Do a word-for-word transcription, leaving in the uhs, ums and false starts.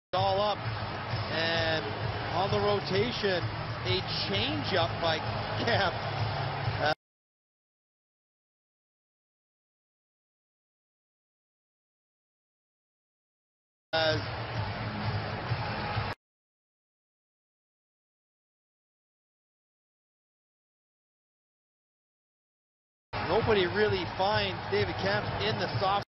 all up, and on the rotation, a change-up by Kemp. Uh, as nobody really finds David Kemp in the soft